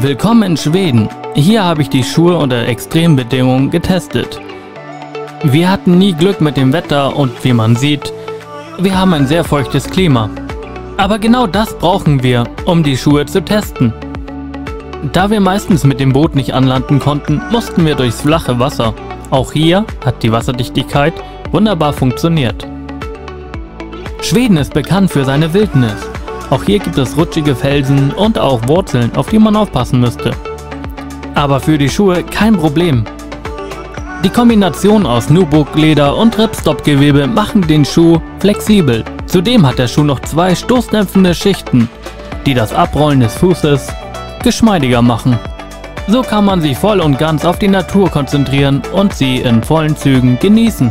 Willkommen in Schweden. Hier habe ich die Schuhe unter Extrembedingungen getestet. Wir hatten nie Glück mit dem Wetter und wie man sieht, wir haben ein sehr feuchtes Klima. Aber genau das brauchen wir, um die Schuhe zu testen. Da wir meistens mit dem Boot nicht anlanden konnten, mussten wir durchs flache Wasser. Auch hier hat die Wasserdichtigkeit wunderbar funktioniert. Schweden ist bekannt für seine Wildnis. Auch hier gibt es rutschige Felsen und auch Wurzeln, auf die man aufpassen müsste. Aber für die Schuhe kein Problem. Die Kombination aus Nubuck-Leder und Ripstop-Gewebe machen den Schuh flexibel. Zudem hat der Schuh noch zwei stoßdämpfende Schichten, die das Abrollen des Fußes geschmeidiger machen. So kann man sich voll und ganz auf die Natur konzentrieren und sie in vollen Zügen genießen.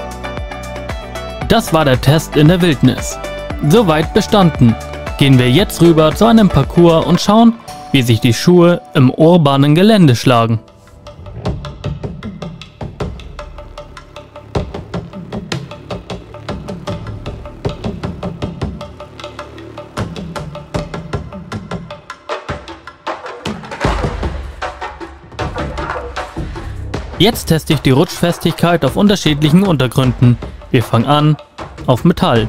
Das war der Test in der Wildnis. Soweit bestanden. Gehen wir jetzt rüber zu einem Parcours und schauen, wie sich die Schuhe im urbanen Gelände schlagen. Jetzt teste ich die Rutschfestigkeit auf unterschiedlichen Untergründen. Wir fangen an auf Metall.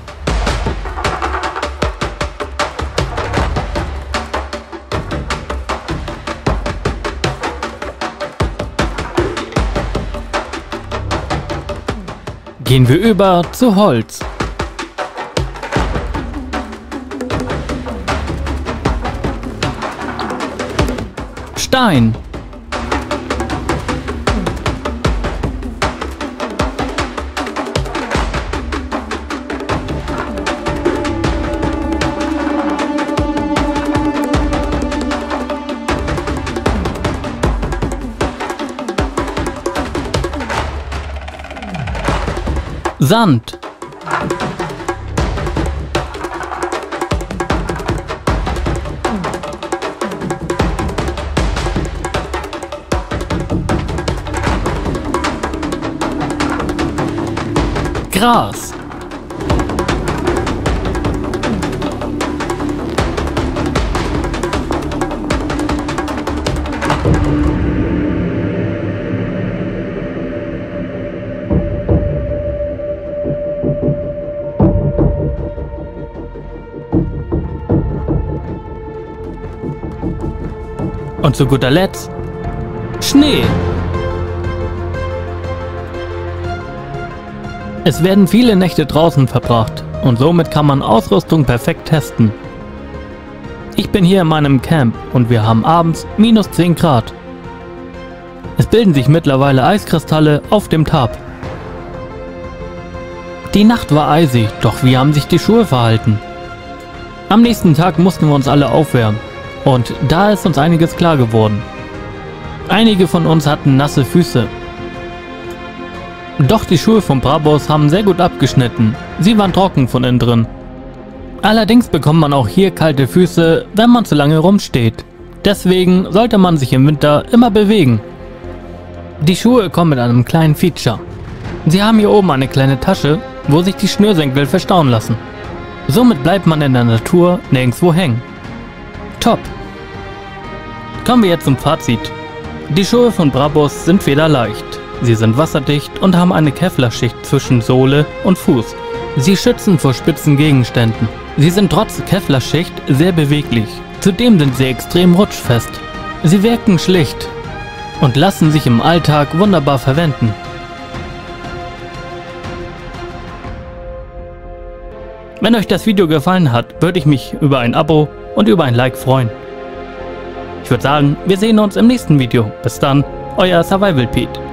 Gehen wir über zu Holz. Stein. Sand. Gras. Und zu guter Letzt Schnee. Es werden viele Nächte draußen verbracht und somit kann man Ausrüstung perfekt testen. Ich bin hier in meinem Camp und wir haben abends minus 10 Grad. Es bilden sich mittlerweile Eiskristalle auf dem Tarp. Die Nacht war eisig, doch wie haben sich die Schuhe verhalten? Am nächsten Tag mussten wir uns alle aufwärmen. Und da ist uns einiges klar geworden. Einige von uns hatten nasse Füße. Doch die Schuhe von Brabus haben sehr gut abgeschnitten. Sie waren trocken von innen drin. Allerdings bekommt man auch hier kalte Füße, wenn man zu lange rumsteht. Deswegen sollte man sich im Winter immer bewegen. Die Schuhe kommen mit einem kleinen Feature. Sie haben hier oben eine kleine Tasche, wo sich die Schnürsenkel verstauen lassen. Somit bleibt man in der Natur nirgendwo hängen. Top! Kommen wir jetzt zum Fazit. Die Schuhe von Brabus sind federleicht. Sie sind wasserdicht und haben eine Kevlarschicht zwischen Sohle und Fuß. Sie schützen vor spitzen Gegenständen. Sie sind trotz Kevlarschicht sehr beweglich. Zudem sind sie extrem rutschfest. Sie wirken schlicht und lassen sich im Alltag wunderbar verwenden. Wenn euch das Video gefallen hat, würde ich mich über ein Abo und über ein Like freuen. Ich würde sagen, wir sehen uns im nächsten Video. Bis dann, euer Survival Pete.